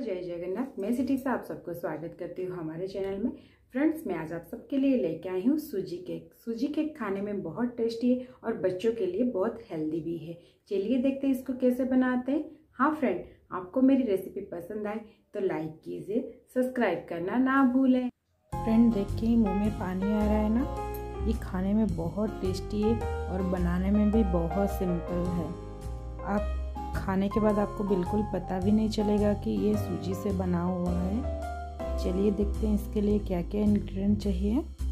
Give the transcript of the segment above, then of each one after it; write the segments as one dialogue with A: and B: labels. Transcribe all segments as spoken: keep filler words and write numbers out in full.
A: जय जगन्नाथ। मैं सिटी से आप सबको स्वागत करती हूँ हमारे चैनल में। फ्रेंड्स, मैं आज आप सबके लिए लेके आई हूँ सूजी केक। सूजी केक खाने में बहुत टेस्टी है और बच्चों के लिए बहुत हेल्दी भी है। चलिए देखते हैं इसको कैसे बनाते हैं। हाँ फ्रेंड, आपको मेरी रेसिपी पसंद आए तो लाइक कीजिए, सब्सक्राइब करना ना भूलें।
B: फ्रेंड, देख के ही मुँह में पानी आ रहा है ना। ये खाने में बहुत टेस्टी है और बनाने में भी बहुत सिंपल है। आप खाने के बाद आपको बिल्कुल पता भी नहीं चलेगा कि ये सूजी से बना हुआ है। चलिए देखते हैं इसके लिए क्या क्या इंग्रेडिएंट चाहिए।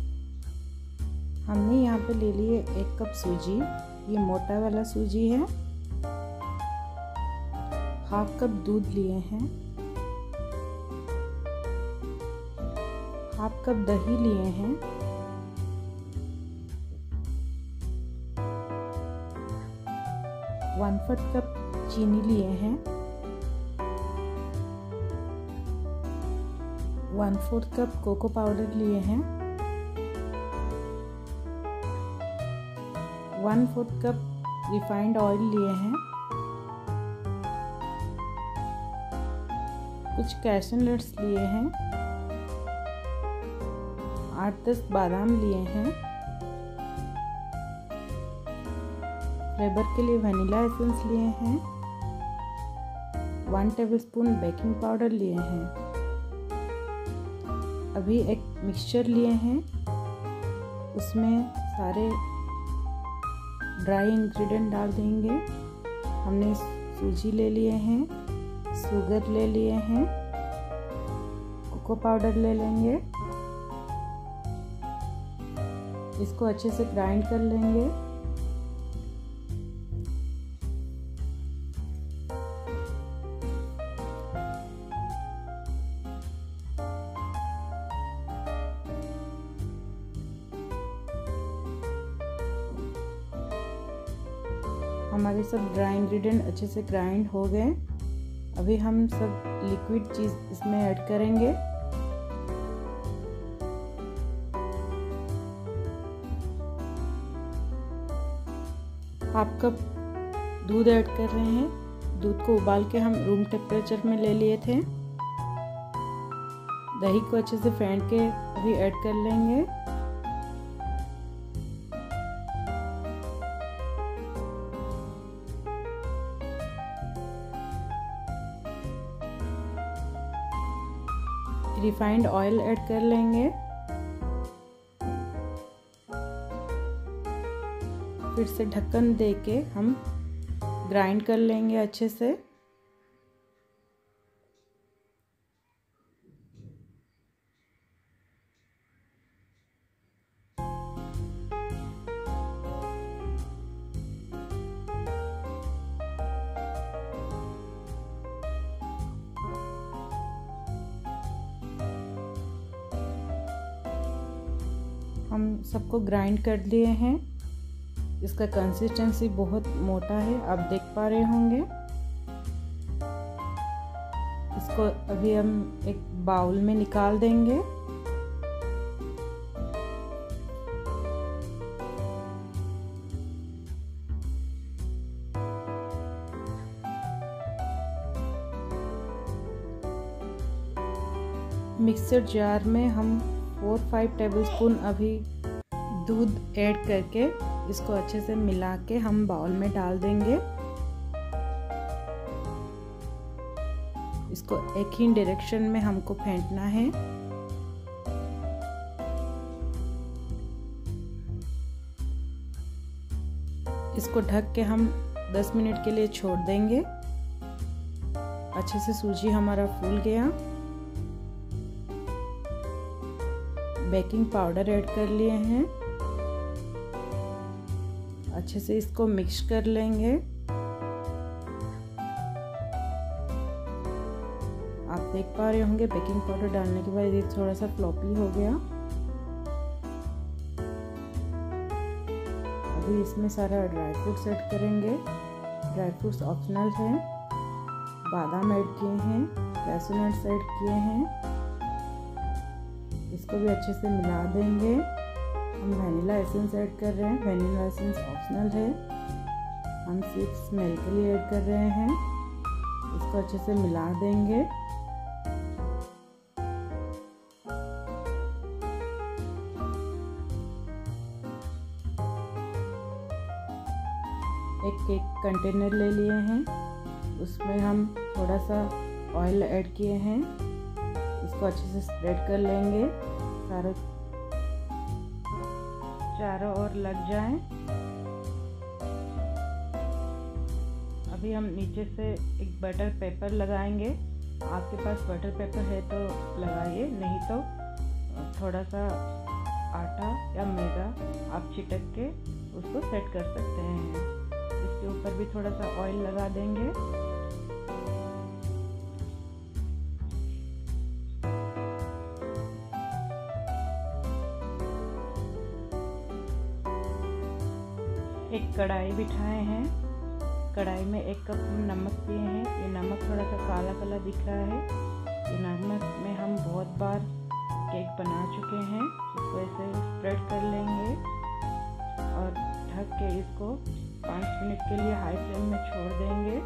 B: हमने यहाँ पे ले लिए एक कप सूजी, ये मोटा वाला सूजी है। हाफ कप दूध लिए हैं। हाफ कप दही लिए हैं। वन फोर्थ कप चीनी लिए हैं। One fourth cup cocoa powder लिए हैं। One fourth cup refined oil लिए हैं। कुछ कैशनट नट्स लिए हैं। आठ दस बादाम लिए हैं। फ्लेवर के लिए वनीला एसेंस लिए हैं। वन टेबलस्पून बेकिंग पाउडर लिए हैं। अभी एक मिक्सचर लिए हैं, उसमें सारे ड्राई इंग्रेडिएंट डाल देंगे। हमने सूजी ले लिए हैं, शुगर ले लिए हैं, कोको पाउडर ले लेंगे। इसको अच्छे से ग्राइंड कर लेंगे। हमारे सब ड्राई इंग्रेडिएंट अच्छे से ग्राइंड हो गए। अभी हम सब लिक्विड चीज़ इसमें ऐड करेंगे। हाफ कप दूध ऐड कर रहे हैं। दूध को उबाल के हम रूम टेम्परेचर में ले लिए थे। दही को अच्छे से फेंट के अभी ऐड कर लेंगे। रिफाइंड ऑयल ऐड कर लेंगे। फिर से ढक्कन दे के हम ग्राइंड कर लेंगे अच्छे से। हम सबको ग्राइंड कर लिए हैं। इसका कंसिस्टेंसी बहुत मोटा है, आप देख पा रहे होंगे। इसको अभी हम एक बाउल में निकाल देंगे। मिक्सर जार में हम फोर फाइव टेबलस्पून अभी दूध ऐड करके इसको अच्छे से मिला के हम बाउल में डाल देंगे। इसको एक ही डायरेक्शन में हमको फेंटना है। इसको ढक के हम दस मिनट के लिए छोड़ देंगे। अच्छे से सूजी हमारा फूल गया। बेकिंग पाउडर ऐड कर लिए हैं। अच्छे से इसको मिक्स कर लेंगे। आप देख पा रहे होंगे बेकिंग पाउडर डालने के बाद ये थोड़ा सा फ्लॉपी हो गया। अभी इसमें सारा ड्राई फ्रूट्स ऐड करेंगे। ड्राई फ्रूट्स ऑप्शनल है। बादाम ऐड किए हैं, कैशनट नट्स ऐड किए हैं। इसको भी अच्छे से मिला देंगे। हम वनीला एसेंस ऐड कर रहे हैं। वनीला एसेंस ऑप्शनल है, हम सिर्फ स्मेल के लिए ऐड कर रहे हैं। इसको अच्छे से मिला देंगे। एक केक कंटेनर ले लिए हैं, उसमें हम थोड़ा सा ऑयल ऐड किए हैं। इसको अच्छे से स्प्रेड कर लेंगे, सारे चारों ओर लग जाएं। अभी हम नीचे से एक बटर पेपर लगाएंगे। आपके पास बटर पेपर है तो लगाइए, नहीं तो थोड़ा सा आटा या मैदा आप छिटक के उसको सेट कर सकते हैं। इसके ऊपर भी थोड़ा सा ऑयल लगा देंगे। एक कढ़ाई बिठाए हैं, कढ़ाई में एक कप हम नमक दिए हैं। ये नमक थोड़ा सा काला काला दिख रहा है। ये नमक में हम बहुत बार केक बना चुके हैं। इसको ऐसे स्प्रेड कर लेंगे और ढक के इसको पाँच मिनट के लिए हाई फ्लेम में छोड़ देंगे।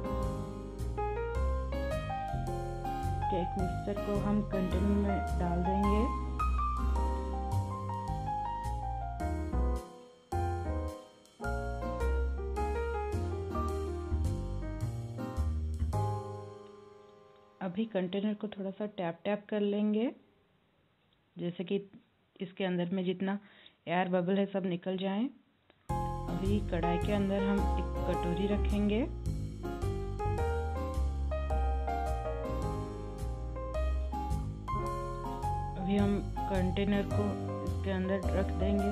B: केक मिक्सचर को हम कंटेनर में डाल देंगे। अभी कंटेनर को थोड़ा सा टैप टैप कर लेंगे, जैसे कि इसके अंदर में जितना एयर बबल है सब निकल जाए। अभी कढ़ाई के अंदर हम एक कटोरी रखेंगे। अभी हम कंटेनर को इसके अंदर रख देंगे।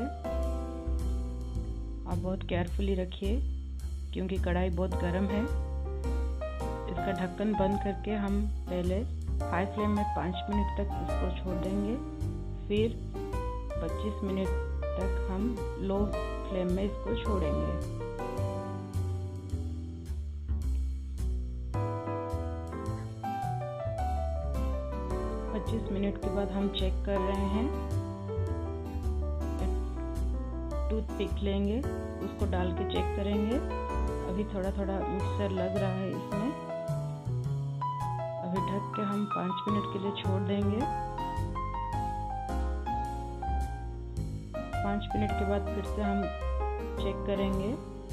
B: आप बहुत केयरफुली रखिए क्योंकि कढ़ाई बहुत गर्म है। इसका ढक्कन बंद करके हम पहले हाई फ्लेम में पाँच मिनट तक इसको छोड़ देंगे। फिर पच्चीस मिनट तक हम लो फ्लेम में इसको छोड़ेंगे। पच्चीस मिनट के बाद हम चेक कर रहे हैं। टूथ पिक लेंगे, उसको डाल के चेक करेंगे। अभी थोड़ा थोड़ा मिक्सचर लग रहा है इसमें। अभी ढक के हम पाँच मिनट के लिए छोड़ देंगे। पाँच मिनट के बाद फिर से हम चेक करेंगे।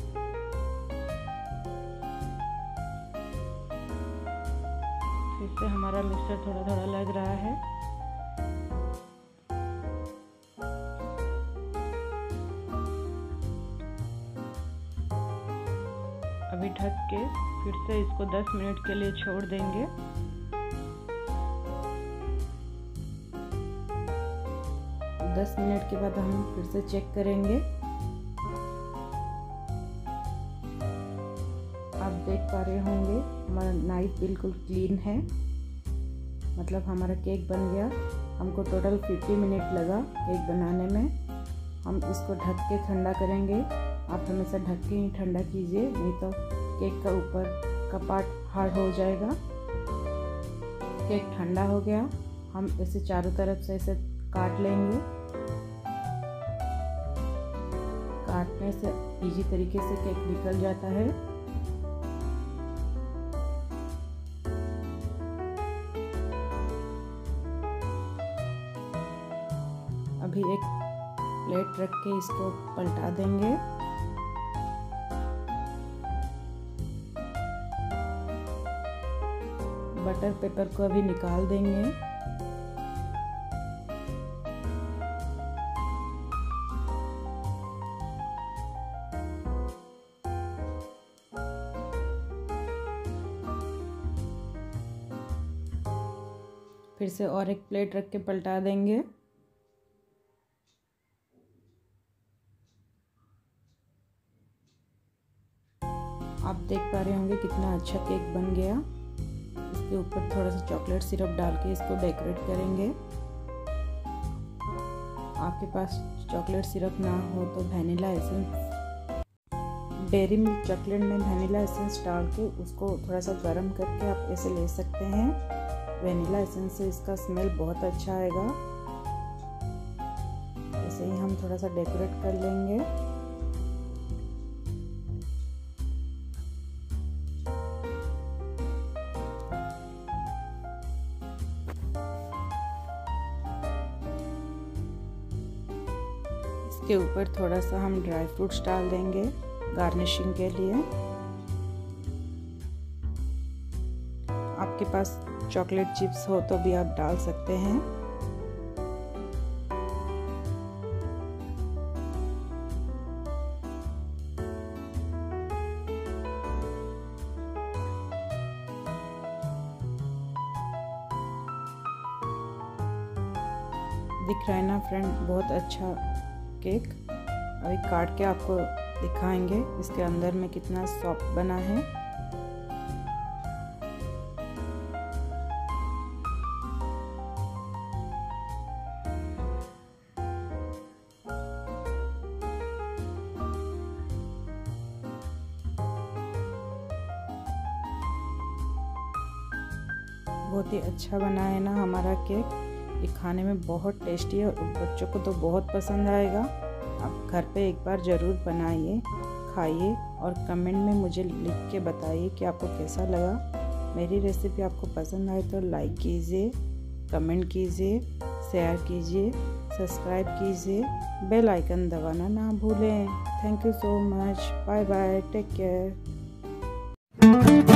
B: फिर से हमारा मिक्सचर थोड़ा थोड़ा लग रहा है। अभी ढक के फिर से इसको दस मिनट के लिए छोड़ देंगे। दस मिनट के बाद हम फिर से चेक करेंगे। आप देख पा रहे होंगे हमारा नाइफ बिल्कुल क्लीन है, मतलब हमारा केक बन गया। हमको टोटल पचास मिनट लगा केक बनाने में। हम इसको ढक के ठंडा करेंगे। आप हमेशा ढक के ही ठंडा कीजिए, नहीं तो केक का ऊपर का पार्ट हार्ड हो जाएगा। केक ठंडा हो गया। हम इसे चारों तरफ से इसे काट लेंगे। काटने से इजी तरीके से केक निकल जाता है। अभी एक प्लेट रख के इसको पलटा देंगे। बटर पेपर को अभी निकाल देंगे। फिर से और एक प्लेट रख के पलटा देंगे। आप देख पा रहे होंगे कितना अच्छा केक बन गया। इसके ऊपर थोड़ा सा चॉकलेट सिरप डाल के इसको डेकोरेट करेंगे। आपके पास चॉकलेट सिरप ना हो तो vanilla essence, Dairy Milk chocolate में वैनिला एसेंस डाल के उसको थोड़ा सा गर्म करके आप ऐसे ले सकते हैं। वैनिला एसेंस से इसका स्मेल बहुत अच्छा आएगा। ऐसे ही हम थोड़ा सा डेकोरेट कर लेंगे। इसके ऊपर थोड़ा सा हम ड्राई फ्रूट्स डाल देंगे। गार्निशिंग के लिए। आपके पास चॉकलेट चिप्स हो तो भी आप डाल सकते हैं। दिख रहा है ना फ्रेंड, बहुत अच्छा केक। अभी काट के आपको दिखाएंगे इसके अंदर में कितना सॉफ्ट बना है। बहुत ही अच्छा बना है ना हमारा केक। ये खाने में बहुत टेस्टी है और बच्चों को तो बहुत पसंद आएगा। आप घर पे एक बार ज़रूर बनाइए, खाइए और कमेंट में मुझे लिख के बताइए कि आपको कैसा लगा। मेरी रेसिपी आपको पसंद आए तो लाइक कीजिए, कमेंट कीजिए, शेयर कीजिए, सब्सक्राइब कीजिए, बेल आइकन दबाना ना भूलें। Thank you so much. Bye bye, take care.